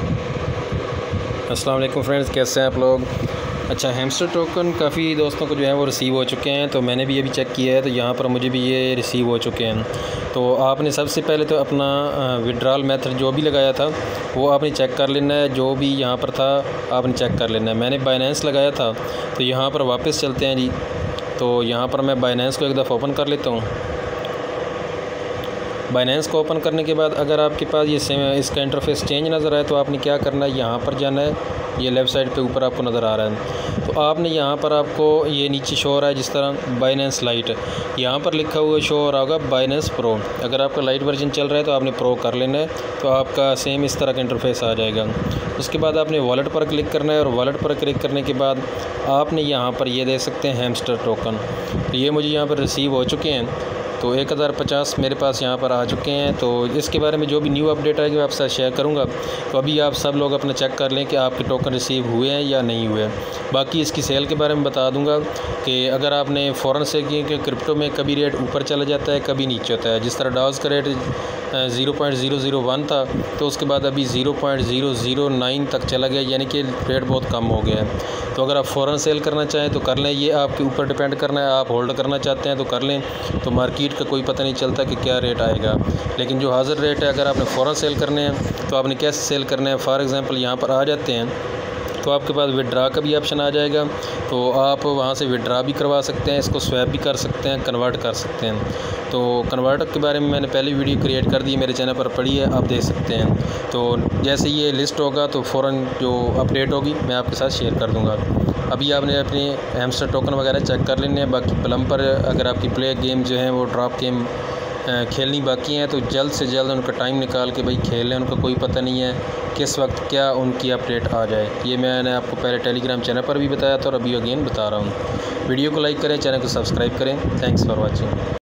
अस्सलाम वालेकुम फ्रेंड्स, कैसे हैं आप लोग। अच्छा, हैमस्टर टोकन काफ़ी दोस्तों को जो है वो रिसीव हो चुके हैं, तो मैंने भी ये भी चेक किया है, तो यहाँ पर मुझे भी ये रिसीव हो चुके हैं। तो आपने सबसे पहले तो अपना विड्रॉल मेथड जो भी लगाया था वो आपने चेक कर लेना है, जो भी यहाँ पर था आपने चेक कर लेना है। मैंने बाइनेंस लगाया था, तो यहाँ पर वापस चलते हैं जी। तो यहाँ पर मैं बाइनेंस को एक दफ़ा ओपन कर लेता हूँ। बाइनेंस को ओपन करने के बाद अगर आपके पास ये सेम इसका इंटरफेस चेंज नज़र आए तो आपने क्या करना है, यहाँ पर जाना है। ये लेफ़्ट साइड पे ऊपर आपको नज़र आ रहा है, तो आपने यहाँ पर आपको ये नीचे शो हो रहा है जिस तरह बाइनेंस लाइट, यहाँ पर लिखा हुआ शो हो रहा होगा बाइनेंस प्रो। अगर आपका लाइट वर्जन चल रहा है तो आपने प्रो कर लेना है, तो आपका सेम इस तरह का इंटरफेस आ जाएगा। उसके बाद आपने वॉलेट पर क्लिक करना है, और वॉलेट पर क्लिक करने के बाद आपने यहाँ पर ये दे सकते हैं हैमस्टर टोकन। तो ये मुझे यहाँ पर रिसीव हो चुके हैं, तो 1050 मेरे पास यहाँ पर आ चुके हैं। तो इसके बारे में जो भी न्यू अपडेट आएगी मैं आपके साथ शेयर करूँगा। तो अभी आप सब लोग अपना चेक कर लें कि आपके टोकन रिसीव हुए हैं या नहीं हुए। बाकी इसकी सेल के बारे में बता दूँगा कि अगर आपने फ़ौरन से किए कि क्रिप्टो में कभी रेट ऊपर चला जाता है, कभी नीचे होता है। जिस तरह डॉज का रेट 0.001 था, तो उसके बाद अभी 0.009 तक चला गया, यानी कि रेट बहुत कम हो गया है। तो अगर आप फ़ौरन सेल करना चाहें तो कर लें, ये आपके ऊपर डिपेंड करना है। आप होल्ड करना चाहते हैं तो कर लें, तो मार्केट का कोई पता नहीं चलता कि क्या रेट आएगा। लेकिन जो हाज़िर रेट है, अगर आपने फ़ौरन सेल करने हैं तो आपने कैसे सेल करने हैं। फॉर एग्ज़ाम्पल यहाँ पर आ जाते हैं तो आपके पास विड्रा का भी ऑप्शन आ जाएगा, तो आप वहाँ से विड्रा भी करवा सकते हैं, इसको स्वैप भी कर सकते हैं, कन्वर्ट कर सकते हैं। तो कन्वर्ट के बारे में मैंने पहले वीडियो क्रिएट कर दी, मेरे चैनल पर पड़ी है, आप देख सकते हैं। तो जैसे ये लिस्ट होगा तो फ़ौरन जो अपडेट होगी मैं आपके साथ शेयर कर दूँगा। अभी आपने अपने हैमस्टर टोकन वगैरह चेक कर लेने हैं। बाकी प्लम पर अगर आपकी प्ले गेम जो है वो ड्रॉप गेम खेलनी बाकी हैं, तो जल्द से जल्द उनका टाइम निकाल के भाई खेल लें। उनका कोई पता नहीं है किस वक्त क्या उनकी अपडेट आ जाए। ये मैंने आपको पहले टेलीग्राम चैनल पर भी बताया था और अभी अगेन बता रहा हूँ। वीडियो को लाइक करें, चैनल को सब्सक्राइब करें। Thanks for watching.